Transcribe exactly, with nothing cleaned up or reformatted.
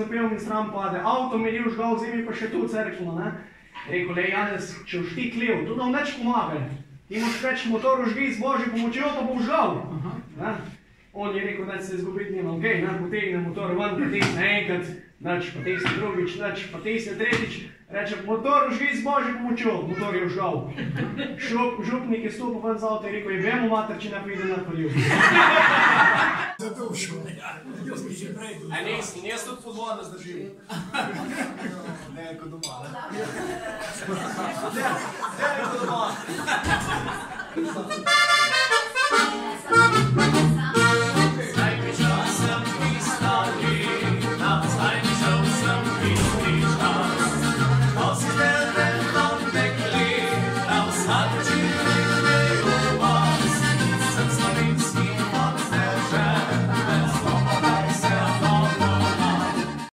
zapel in stran pade. Avto mi je užgal, zdaj mi pa še tu cerklo, ne. Rekel, le Janez, če boš ti klev, to nam neč pomagaj. Ti moš več motor užgi z Božjo pomočjo, pa bo užgal. On je rekel, da se izgubiti nima, ok, ne, potegne motor ven, potegne enkrat, neč, potegne drugič, neč, potegne tretjič, reče, motor užgi z Božjo pomočjo, motor je užgal. Župnik je stopil ven z avto in rekel, je vemo mater, če ne pride na polju. Zato všel. A nis, in jaz tudi pod vodo zdržim. Ne, kot doma, ne? Ne, ne, kot doma.